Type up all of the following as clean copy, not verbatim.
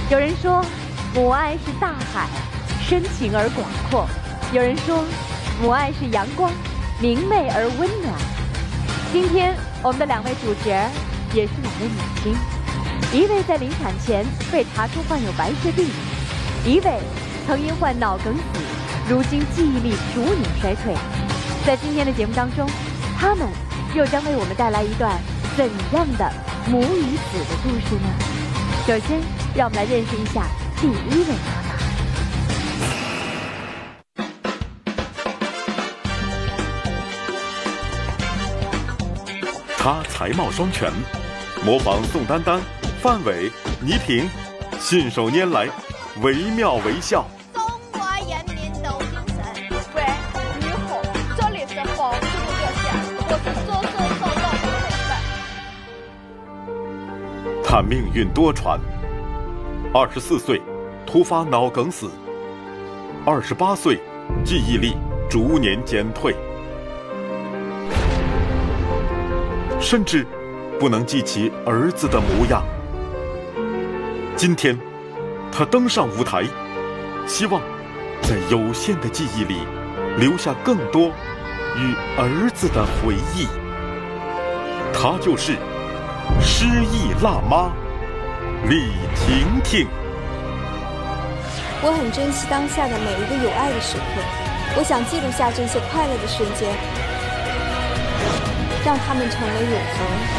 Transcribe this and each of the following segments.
有人说，母爱是大海，深情而广阔；有人说，母爱是阳光，明媚而温暖。今天我们的2位主角也是2位母亲，一位在临产前被查出患有白血病，一位曾因患脑梗死，如今记忆力逐年衰退。在今天的节目当中，他们又将为我们带来一段怎样的母与子的故事呢？首先，让我们来认识一下第1位妈妈。 她才貌双全，模仿宋丹丹、范伟、倪萍，信手拈来，惟妙惟肖。 中国人民都精神。喂，你好，这里是黄金热线，我是说到的人。 她命运多舛，24岁突发脑梗死，28岁记忆力逐年减退，甚至不能记起儿子的模样。今天，他登上舞台，希望在有限的记忆里留下更多与儿子的回忆。她就是失忆辣妈李婷婷。 我很珍惜当下的每一个有爱的时刻，我想记录下这些快乐的瞬间，让它们成为永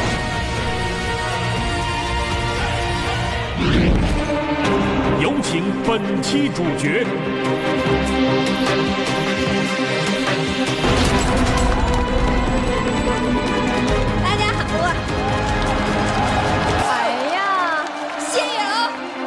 恒。有请本期主角。 大家好啊！哎呀，谢谢啊！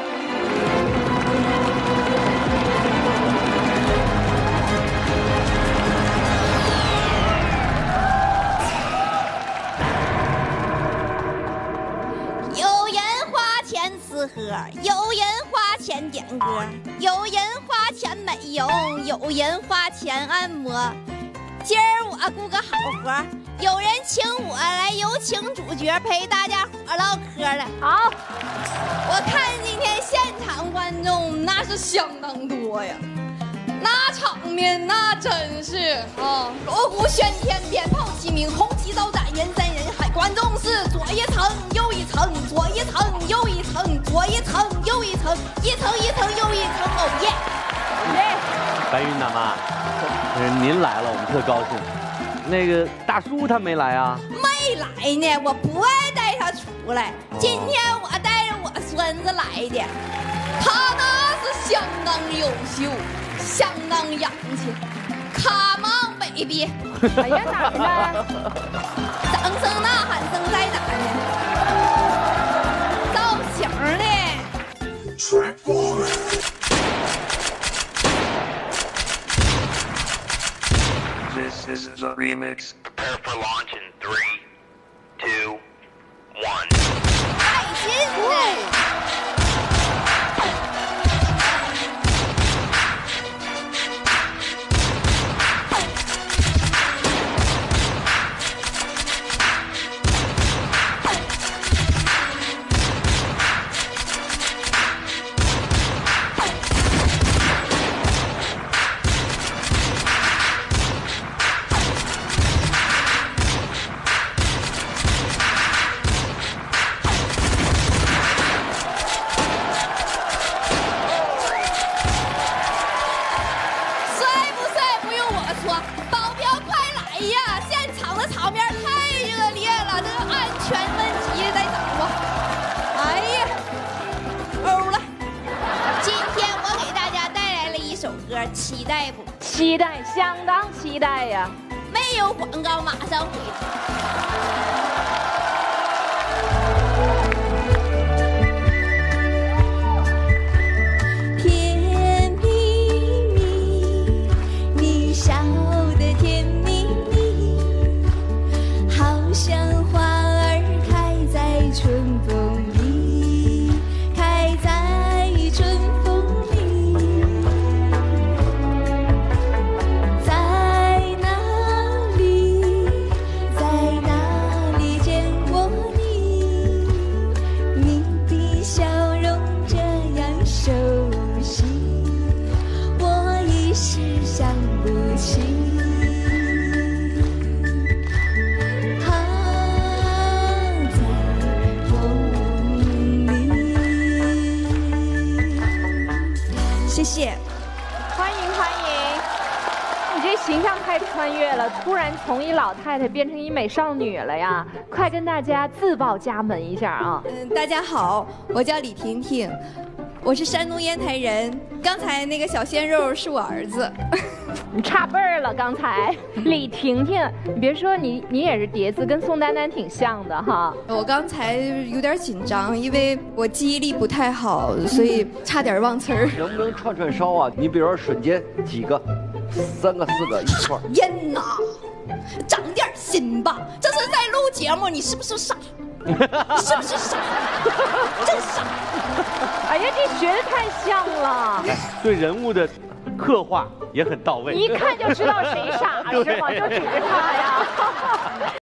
有人花钱吃喝，有人花钱点歌，有人花钱美容，有人花钱按摩。今儿我顾个好活，有人请我来，有请主角陪大家伙唠嗑了。好，我看今天现场观众那是相当多呀，那场面那真是啊，锣鼓喧天，鞭炮齐鸣，红旗招展，人山人海，观众是左一层右一层，左一层右一层，左一层右一层，一层一层又一层，哦耶！ 白云大妈，您来了，我们特高兴。那个大叔他没来啊？ 没来呢，我不爱带他出来。今天我带着我孙子来的，他那是相当优秀，相当洋气。Come on baby！ 哎呀哪儿呢？掌声呐喊声在哪呢？造型呢 ？This is the remix. Prepare for launch in 3, 2, 1. 带劲呢！期待不？ 期待，相当期待呀！ 没有广告，马上回来。甜蜜蜜，你笑得甜蜜蜜，好像花儿开在春风里，开在春风里。在哪里，在谢。 欢迎欢迎！你这形象太穿越了，突然从一老太太变成一美少女了呀！快跟大家自报家门一下啊！ 大家好，我叫李婷婷，我是山东烟台人。刚才那个小鲜肉是我儿子。 你差辈儿了，刚才李婷婷，你别说你也是叠字，跟宋丹丹挺像的哈。 我刚才有点紧张，因为我记忆力不太好，所以差点忘词儿。 能不能串串烧啊？你比如说瞬间几个，3个4个一串。 天哪，长点心吧！这是在录节目，你是不是傻？是不是傻？真傻！ 哎呀，这学的太像了， 对人物的刻画也很到位， 一看就知道谁傻是吗？就指着他呀。